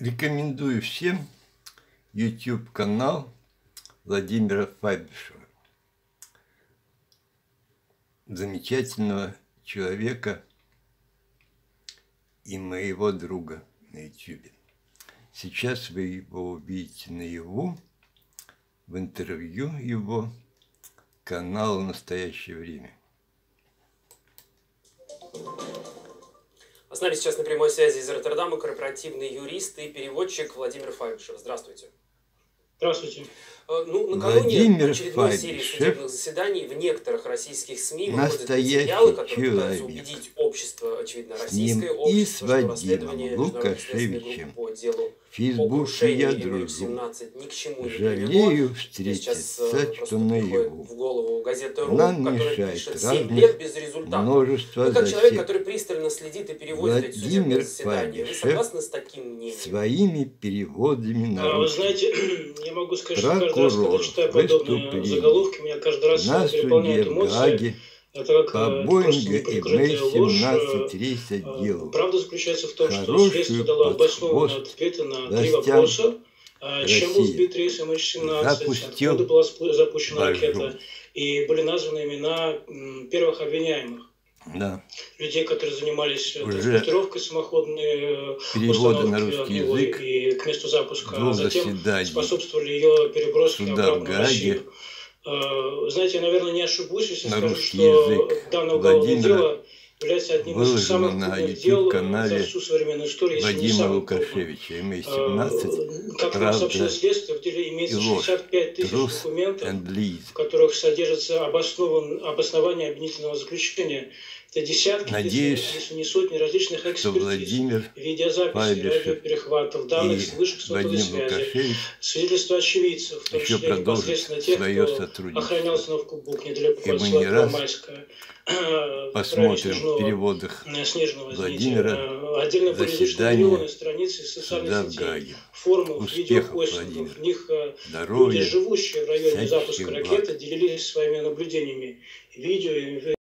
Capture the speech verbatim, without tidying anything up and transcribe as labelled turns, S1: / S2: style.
S1: Рекомендую всем YouTube канал Владимира Файбишева, замечательного человека и моего друга на YouTube. Сейчас вы его увидите наяву, в интервью его канала «Настоящее время».
S2: А с нами сейчас на прямой связи из Роттердама корпоративный юрист и переводчик Владимир Файбишев. Здравствуйте.
S3: Здравствуйте.
S2: Ну, накануне
S1: Владимир
S2: очередной серии
S1: Файбишев,
S2: судебных заседаний в некоторых российских СМИ выходят
S1: настоящий
S2: материалы, которые пытаются
S1: человек.
S2: убедить общество, очевидно,
S1: С ним
S2: российское
S1: и
S2: общество,
S1: с
S2: что расследование
S1: Вадимом
S2: Международной следственной
S1: Лукашевичем
S2: группы по делу
S1: в Фейсбуке я дружу.
S2: семнадцать ни к чему не
S1: Жалею
S2: привело.
S1: встретиться,
S2: Сейчас
S1: что наяву.
S2: в голову газета «Ру»,
S1: Нам
S2: которая
S1: мешает
S2: пишет семь
S1: разных
S2: лет без результата.
S1: множество
S2: Вы как человек,
S1: засек.
S2: который пристально следит и переводит эти судебные
S1: Владимир
S2: заседания, вы
S1: Файбишев
S2: согласны с таким мнением?
S1: своими переводами на
S3: А, вы
S1: русский.
S3: знаете, я могу сказать, что каждый раз, когда
S1: Прокурор
S3: читаю подобные
S1: выступил
S3: заголовки, меня каждый раз
S1: на
S3: переполняют
S1: суде в
S3: эмоции.
S1: Гааге
S3: Это как
S1: по
S3: э, просто
S1: Боинга
S3: неприкрытая
S1: эм
S3: ложь.
S1: семнадцать
S3: Э,
S1: рейс отделу.
S3: Правда заключается в том, что
S1: Хорошую
S3: следствие дало
S1: под
S3: обоснованные
S1: хвост
S3: ответы на три
S1: властям
S3: вопроса. А, Чем был
S1: России.
S3: сбит рейс эм эйч семнадцать,
S1: Запустил
S3: откуда была спу- запущена
S1: бажу.
S3: ракета, и были названы имена м, первых обвиняемых.
S1: Да.
S3: Людей, которые занимались
S1: Уже
S3: транспортировкой самоходной,
S1: переводы на
S3: установки
S1: русский
S3: его
S1: язык
S3: и к месту запуска, а
S1: двух
S3: затем
S1: заседаний
S3: способствовали ее переброске
S1: суда в
S3: обратно в
S1: Гааге
S3: Россию. Э, Знаете, я, наверное, не ошибусь, если
S1: на
S3: скажу,
S1: русский
S3: что
S1: язык
S3: данное уголовное
S1: Владимира
S3: дело является одним из
S1: выложено
S3: самых
S1: на
S3: крупных дел за
S1: YouTube-канале
S3: всю современную историю, если не
S1: Вадима
S3: самым крупным.
S1: Лукашевича эм эйч семнадцать
S3: Э, Как нам сообщило
S1: «Правда
S3: следствие, в деле
S1: и
S3: имеется
S1: ложь.
S3: шестьдесят пять тысяч
S1: Truth
S3: документов,
S1: and Lies».
S3: в которых содержится обоснован, обоснование обвинительного заключения. Это десятки,
S1: Надеюсь,
S3: если, если не сотни различных
S1: что
S3: экспертиз,
S1: Владимир
S3: видеозаписей,
S1: Файбишев
S3: радиоперехватов, данных
S1: и
S3: с высших сотовой
S1: Вадим
S3: связи,
S1: Лукашевич
S3: свидетельства очевидцев, в том
S1: еще
S3: числе
S1: продолжат
S3: непосредственно тех,
S1: свое
S3: кто
S1: сотрудничество.
S3: охранял остановку БУК недалеко
S1: И
S3: от
S1: мы не раз
S3: Майская,
S1: посмотрим в переводах
S3: Снежного,
S1: Владимира
S3: извините, отдельно были вышли
S1: заседания
S3: миллионы страниц из социальных
S1: суда в
S3: сетей,
S1: Гааге.
S3: форумов,
S1: Успехов,
S3: видеопостингов.
S1: Владимир.
S3: В них э, люди,
S1: Здоровья,
S3: живущие в районе
S1: всяческих
S3: запуска
S1: благ.
S3: ракеты, делились своими наблюдениями, видео и